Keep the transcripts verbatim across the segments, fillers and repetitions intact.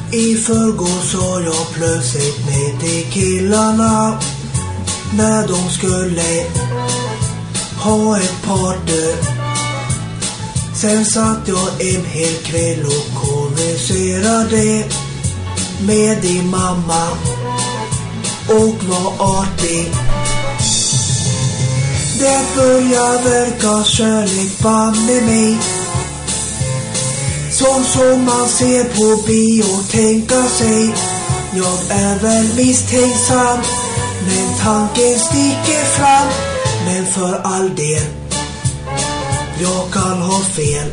I förrgår sa jag plötsligt med till killarna när de skulle ha ett party. Sen satt jag en hel kväll och konverserade med din mamma och var artig. Det börjar verka kärlek banne mig, som som man ser på bio tänka sig. Jag är väl misstänksam, men tanken sticker fram. Men för all del, jag kan ha fel.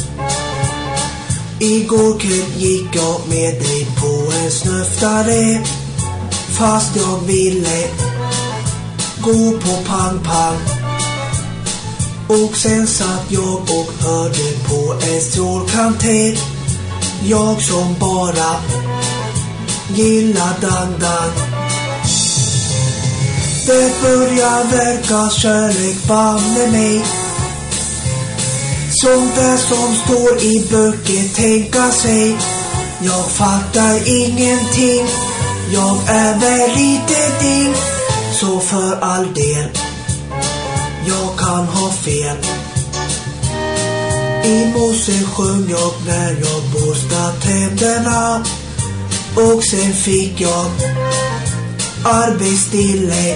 Igår kväll gick jag med dig på en snöftare, fast jag ville gå på pang-pang. Och sen satt jag och hörde på en strålkanter, jag som bara gillar dang-dang. Det börjar verka kärlek banne mig, sånt där som står i böcker tänka sig. Jag fattar ingenting, jag är väl lite ding. Så för all del, jag kan ha fel. I morse sjöng jag när jag borstade tänderna, och sen fick jag arbetsstille.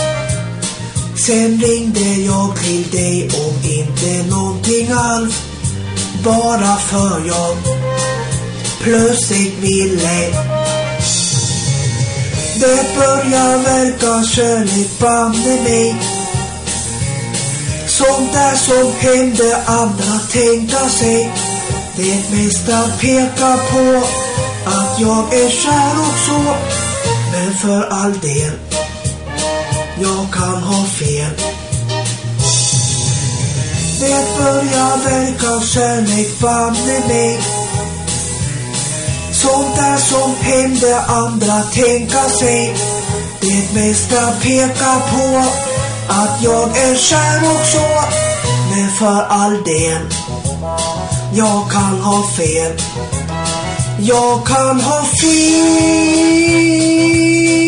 Sen ringde jag till dig om inte någonting alls, bara för jag plötsligt ville. Det börjar verka kärlek banne mig, sånt där som hände andra tänka sig. Det mesta pekar på att jag är kär och så, men för all del, jag kan ha fel. Det börjar verka kärlek banne mig, sånt där som hände andra tänka sig. Det mesta pekar på att jag är kär och så, men för all del, jag kan ha fel. Jag kan ha fel.